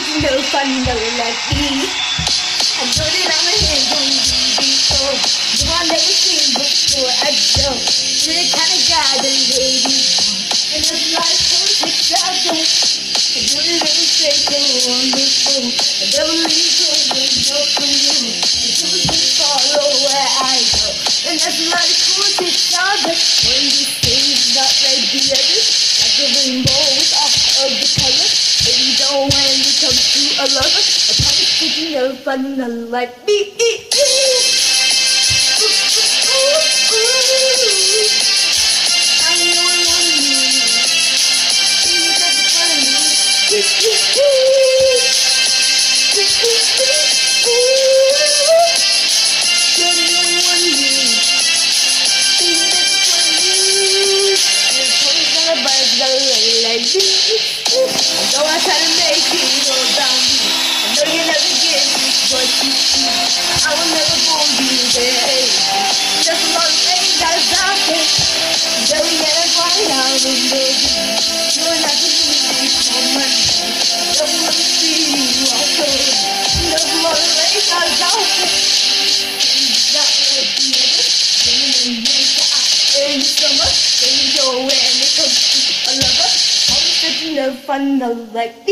no fun, no lucky. I know that I'm a hand on before. No, I've never seen before. I know you're the kind of guy the ladies want. And there's a lot of politics out there. I know that they will say so wonderful. I never leave home with no clue. The people just follow where I go. And there's a lot of politics out there. When you say it's not like the others, like the rainbow with all of the colors. But you don't when it comes to a lover. I promise that you never find none like me. I know I want you. You never find me. Though I try to make it all about me, I know you never get what you see. I will never fool you, baby. There's a lot of things that's out there. That we gotta find out in the deep. You're not the beauty for my life. Don't want to see you also. There's a lot of things that's out there. Not like the others. Then you make the eye in the summer. Then you go when it comes to a lover. That you never find another like me.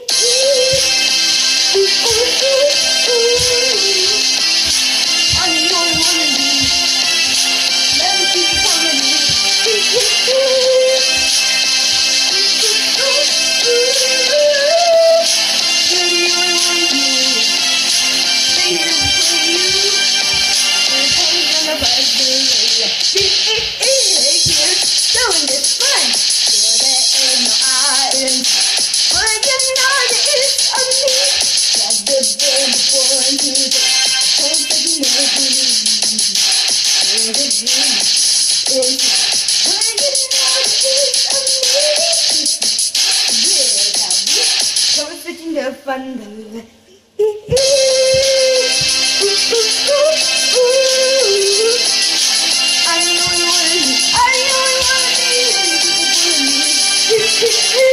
I know I wanna be. Never keep calling me. Baby, I want you. Baby, for you. And I'm gonna buy the doing this fun. But you know that it's on me. Got the band before and to the hope that you never believe. But you know that it's on me. Promise that you never find the I know you wanna be. I know you wanna be.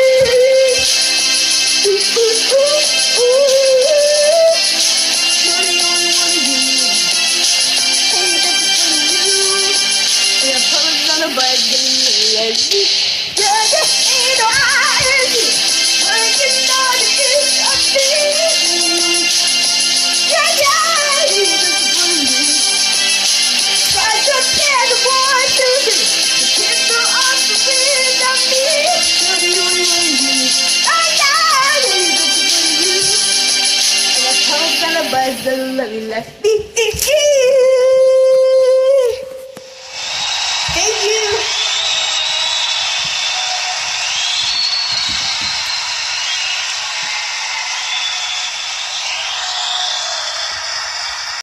The love you left me. Thank you.